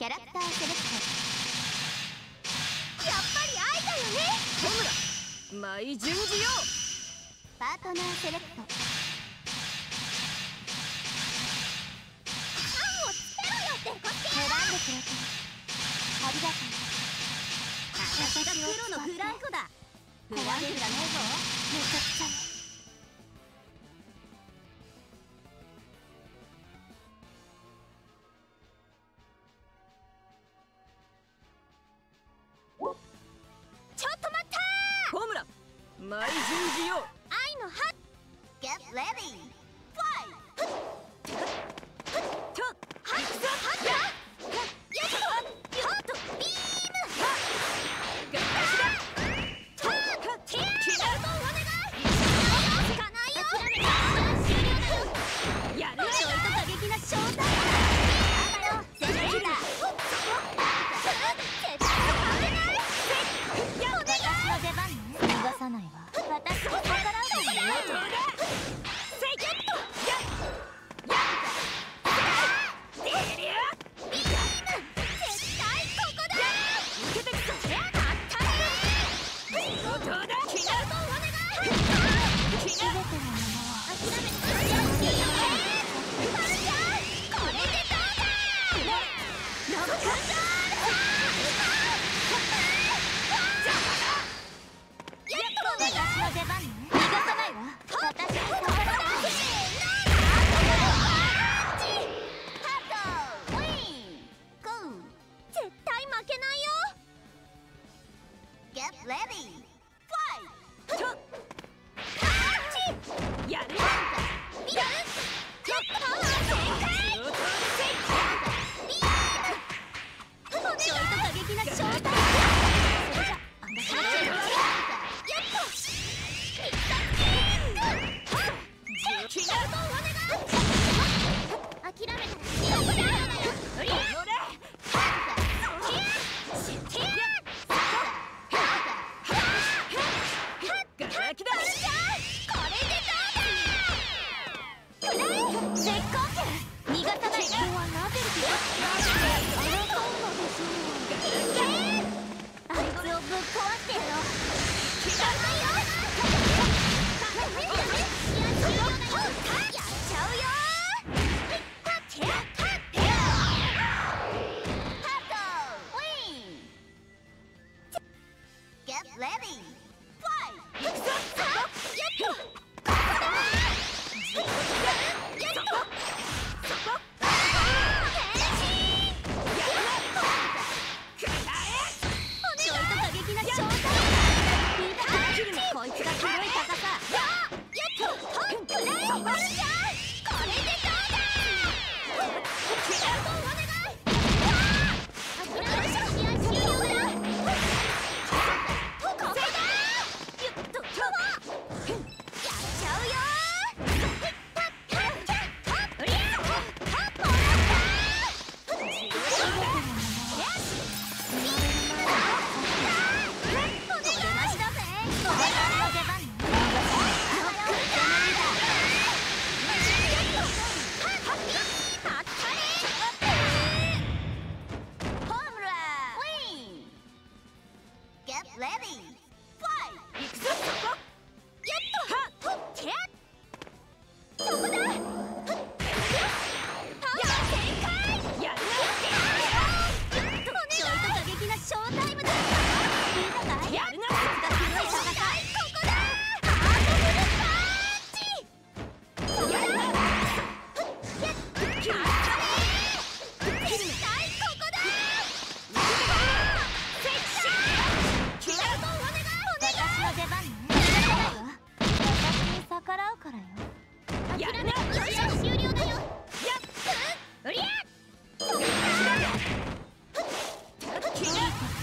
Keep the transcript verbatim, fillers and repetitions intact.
キャラクターセレクト。やっぱり愛だよね。 ホムラ、舞順次よ。 パートナーセレクト。ファンをつけろよってこっち。選んでくれてありがとう。 私が黒のフランコだ。 フランクじゃねえぞ。めちゃくちゃね。ちょっと待ったー。 ホムラ、舞順次よ。 愛のハッ Get ready Fly ちょっハッハッやっとハッとビームガッシだタッティアーお願いつかないよ。終了だよ。 やるなよ。 ちょいと過激なショータイムだよ。セレクター絶対危ない。私の出番ね。逃がさないわ。私も逆らうからね。せいゲットややビーム絶対ここだ。受けてくぞ。やったね。 本当だ。 キラーボンお願い。すべてのものを諦めてくれよ。いいよね。マルちゃんこれでどうだ。ラブカンダー私の出番ね。逃がさないわ。私の逆らうからね。ハートウィンゴー。絶対負けないよ。Get ready Fly ちょっパンチやるな。 やるちょっとパワー全開。 上等ビームちょいと過激なショータイム。それじゃあんだけやっとキラーボンお願い。諦めたらここだ。うりゃほれ。ガラキだ。 これでどうだ。くらえ絶好球。逃がさない。人はなぜるけどあらかうのでしょう。あいつをぶっ壊してやろう。聞かないよ。Get ready Fly 行くぞ。やっとここだ。やっと変身。ちょいと過激なショータイム。見たかキルもこいつが黒い高さ。やっとトップラインマルちゃんこれでどうだ。キラーボンお願い。諦める試合終了だよ。ここだ。ゆっとパワーやっちゃうよ。うりゃもらったよしビームお出ましだぜ。私の出番ね。Get ready Fly 行くぞ。そこ。 やっとはっけそこだ。パワー全開。 やるちょいと過激なショータイムだ。見たかい。 やるな。 こいつが黒い高さ。ここだ。ハートフルパンチ。そこだ。やっ絶対ここだ。キラーボンお願い。私の出番ね。私に逆らうからよ。 やるな。 よいしょ終了だよ。やっうりゃ